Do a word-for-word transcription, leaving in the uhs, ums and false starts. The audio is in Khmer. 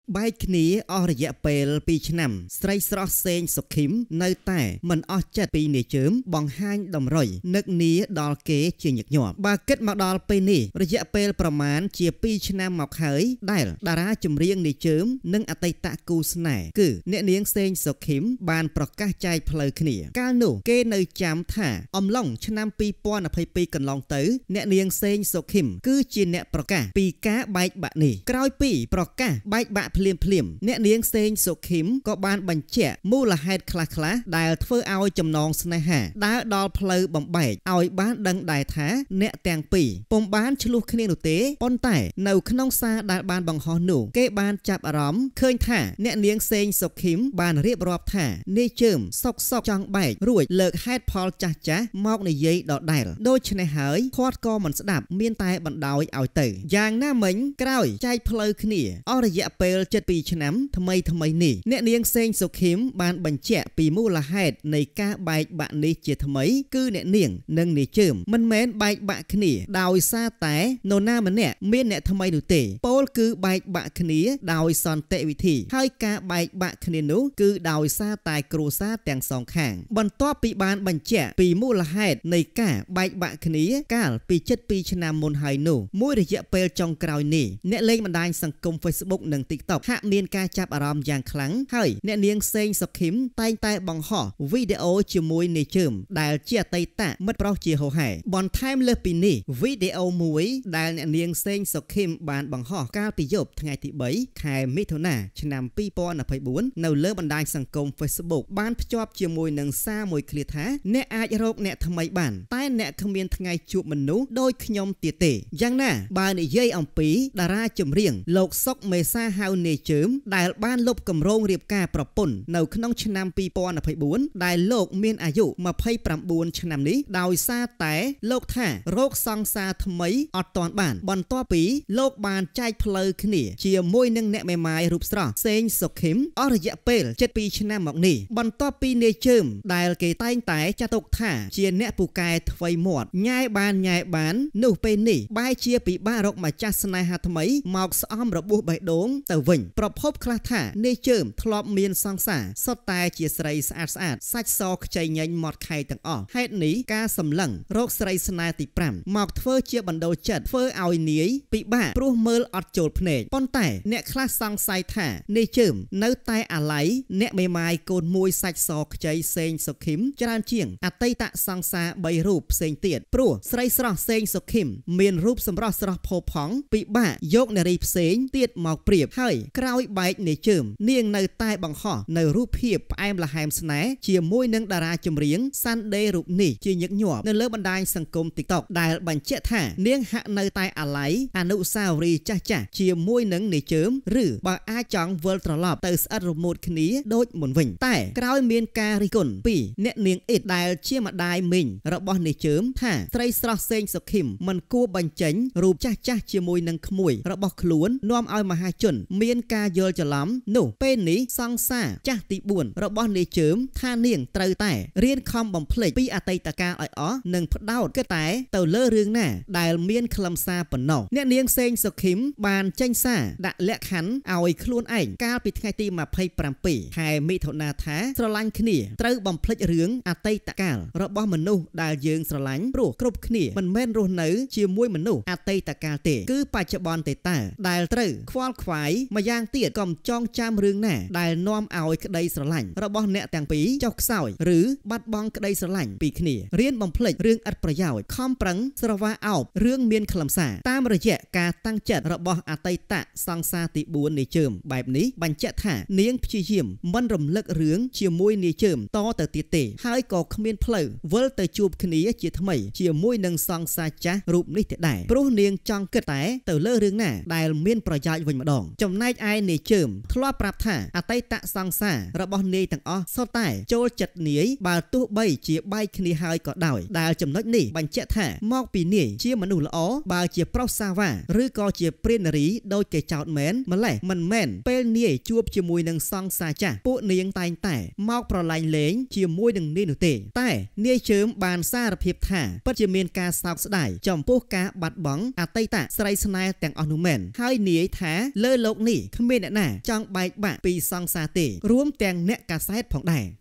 បែកគ្នាអស់រយៈពេលពីរឆ្នាំស្រីស្រស់សេងសុខីមនៅតែមិនអស់ចិត្តពីនាយជើមបង្ហាញតម្រុយនឹកនីដល់គេជាញឹកញាប់បើគិតមកដល់ពេលនេះរយៈពេលប្រមាណជាពីរឆ្នាំមកហើយដែលតារាចម្រៀងនាយជើមនិងអតីតគូស្នេហ៍គឺអ្នកនាងសេងសុខីមបានប្រកាសចែកផ្លូវគ្នាកាលនោះគេនៅចាំថាអំឡុងឆ្នាំពីរពាន់ยี่สิบสองកន្លងទៅអ្នកនាងសេងសុខីមគឺជាអ្នកប្រកាសពីការបែកបាក់នេះក្រោយពីប្រកាសបែកបាក់ភ្លាមភ្លាមអ្នកនាងសេងសុខីមក៏បានបញ្ជាក់មូលហេតុខ្លះៗដែលធ្វើឲ្យចំណងស្នេហាដើរដល់ផ្លូវបំបែកឲ្យបានដឹងដែរថាអ្នកទាំងពីរពុំបានឆ្លោះគ្នានោះទេប៉ុន្តែនៅក្នុងសារដែលបានបង្ហោះនោះគេបានចាប់អារម្មណ៍ឃើញថាអ្នកនាងសេងសុខីមបានរៀបរាប់ថានាយជើមសុកសុកចង់បែករួចលើកហេតុផលចាស់ចាស់មកនិយាយដដែលដូច្នេះហើយគាត់ក៏មិនស្ដាប់មានតែបណ្ដោយឲ្យទៅយ៉ាងណាមិញក្រោយចែកផ្លូវគ្នាអស់រយៈពេលជិតពីរឆ្នាំថ្មីថ្មីនេះអ្នកនាងសេងសុខីមបានបញ្ជាក់ពីមូលហេតុនៃការបែកបាក់នេះជាថ្មីគឺអ្នកនាងនិងនាយជើមមិនមែនបែកបាក់គ្នាដោយសារតែនរណាម្នាក់មានអ្នកថ្មីនោះទេពោលគឺបែកបាក់គ្នាដោយសន្តិវិធីហើយការបែកបាក់គ្នានោះគឺដោយសារតែគ្រួសារទាំងសងខាងបន្ទាប់ពីបានបញ្ជាក់ពីមូលហេតុនៃការបែកបាក់គ្នាកាលពីជិតពីរឆ្នាំមុនហើយនោះមួយរយៈពេលចុងក្រោយនេះអ្នកលេងបណ្ដាញសង្គម Facebook និង TikTok ហាក់មានការចាប់អារម្មណ៍យ៉ាងខ្លាំងហើយអ្នកនាងសេងសុខីមតែងតែបង្ហោះវីដេអូជាមួយនាយជើមដែលជាអតីតមិត្តប្រុសជាហូហែបន្ថែមលើសពីនេះវីដេអូមួយដែលអ្នកនាងសេងសុខីមបានបង្ហោះកាលពីយប់ថ្ងៃទីបីខែមិថុនាឆ្នាំពីរពាន់ยี่สิบสี่នៅលើបណ្ដាញសង្គម Facebook បានភ្ជាប់ជាមួយនឹងសារមួយឃ្លាថាអ្នកអាចរកអ្នកថ្មីបានតែអ្នកគ្មានថ្ងៃជួបមនុស្សដូចខ្ញុំទៀតទេយ៉ាងណាបើនិយាយអំពីតារាចម្រៀងលោកសុកមេសាហៅនាយជើមដែលបានលុបគម្រោងរៀបការប្រពន្ធនៅក្នុងឆ្នាំពីរពាន់ยี่สิบสี่ដែលលោកមានអាយុยี่สิบเก้าឆ្នាំនេះដោយសារតែលោកថារោគសង្សារថ្មីអត់ទាន់បានបន្ទាប់ពីលោកបានចែកផ្លូវគ្នាជាមួយនឹងអ្នកមេម៉ាយរូបស្រស់សេងសុខីមអស់រយៈពេលជិតពីរឆ្នាំមកនេះបន្ទាប់ពីនាយជើមដែលគេតែងតែចាត់ទុកថាជាអ្នកពូកែថ្វីមាត់ញ៉ែបានញ៉ែបាននោះពេលនេះបែរជាពិបាករកម្ចាស់ស្នេហាថ្មីមកស្អំរបួសបេះដូងទៅវិញប្រភពខ្លះថានាយជើមធ្លាប់មានសង្សារសុទ្ធតែជាស្រីស្អាតស្អាតសាច់សខ្ចីញញមាត់ខែទាំងអស់ហេតុនេះការសម្លឹងរកស្រីស្នេហ៍ទីប្រាំមកធ្វើជាបណ្ដូលចិត្តធ្វើឲ្យនាយពិបាកព្រោះមើលអត់ចូលភ្នែកប៉ុន្តែអ្នកខ្លះសង្ស័យថានាយជើមនៅតែអាឡ័យអ្នកមេម៉ាយកូនមួយសាច់សខ្ចីសេងសុខីមច្រើនជាងអតីតសង្សារបីរូបផ្សេងទៀតព្រោះស្រីស្រស់សេងសុខីមមានរូបសម្រស់ស្រស់ផូរផង់ពិបាកយកនារីផ្សេងទៀតមកប្រៀបហើយក្រោយបែកនាយជើមនាងនៅតែបង្ហោះនៅរូបភាពផ្អែមល្ហែមស្នេហ៍ជាមួយនឹងតារាចម្រៀងសាន់ដេរូបនេះជាញឹកញាប់នៅលើបណ្ដាញសង្គម TikTok ដែលបញ្ជាក់ថានាងហាក់នៅតែអាឡ័យអនុស្សាវរីយ៍ចាស់ចាស់ជាមួយនឹងនាយជើមឬបើអាចចង់វិលត្រឡប់ទៅស្អិតរមួតគ្នាដូចមុនវិញតែក្រោយមានការរិះគន់ពីអ្នកនាងអ៊ីតដែលជាម្ដាយមីងរបស់នាយជើមថាស្រីស្រស់សេងសុខីមមិនគួរបញ្ចេញរូបចាស់ចាស់ជាមួយនឹងក្មួយរបស់ខ្លួននាំឲ្យមហាជនមានការយល់ច្រឡំនោះពេលនេះសង្សារចាស់ទីបួនរបស់នាយជើមថានាងត្រូវតែរៀនខំបំភ្លេចពីអតីតកាលឲ្យអស់និងផ្ដោតគិតតែទៅលើរឿងណាដែលមានខ្លឹមសារប៉ុណ្ណោះអ្នកនាងសេងសុខីមបានចេញសារដាក់លក្ខខណ្ឌឲ្យខ្លួនឯងកាលពីថ្ងៃទីยี่สิบเจ็ดខែមិថុនាថាស្រឡាញ់គ្នាត្រូវបំភ្លេចរឿងអតីតកាលរបស់មនុស្សដែលយើងស្រឡាញ់ព្រោះគ្រប់គ្នាមិនមែនរស់នៅជាមួយមនុស្សអតីតកាលទេគឺបច្ចុប្បន្នទេតើដែលត្រូវខ្វល់ខ្វាយម្យ៉ាងទៀតកុំចងចាំរឿងណាដែលនាំឲ្យក្តីស្រឡាញ់របស់អ្នកទាំងពីរចុះខ្សោយឬបាត់បង់ក្តីស្រឡាញ់ពីគ្នារៀនបំភ្លេចរឿងឥតប្រយោជន៍ខំប្រឹងស្រវាអោបរឿងមានខ្លឹមសារតាមរយៈការតាំងចិត្តរបស់អតីតសង្សារទីបួននាយជើមបែបនេះបញ្ជាក់ថានាងព្យាយាមមិនរំលឹករឿងជាមួយនាយជើមតទៅទៀតទេហើយក៏គ្មានផ្លូវវិលទៅជួបគ្នាជាថ្មីជាមួយនឹងសង្សារចាស់រូបនេះទេដែរព្រោះនាងចង់គិតតែទៅលើរឿងណាដែលមានប្រយោជន៍វិញម្ដងចំណែកឯនាយជើមធ្លាប់ប្រាប់ថាអតីតសង្សាររបស់នាយទាំងអស់សុទ្ធតែចូលចិត្តនាយបើទោះបីជាបែកគ្នាហើយក៏ដោយដែលចំណុចនេះបញ្ជាក់ថាមកពីនាយជាមនុស្សល្អបើជាប្រុសសាវ៉ាឬក៏ជាព្រាននារីដូចគេចោទមែនម្លេះមិនមែនពេលនាយជួបជាមួយនឹងសង្សារចាស់ពួកនាងតែងតែមកប្រឡែងលេងជាមួយនឹងនាយនោះទេតែនាយជើមបានសារភាពថាពិតជាមានការសោកស្ដាយចំពោះការបាត់បង់អតីតស្រីស្នេហ៍ទាំងអស់នោះមែនហើយនាយថាលើលោកនេះនេះគ្មានអ្នកណាចង់បែកបាក់ពីសង្សារទេរួមទាំងអ្នកកាសែតផងដែរ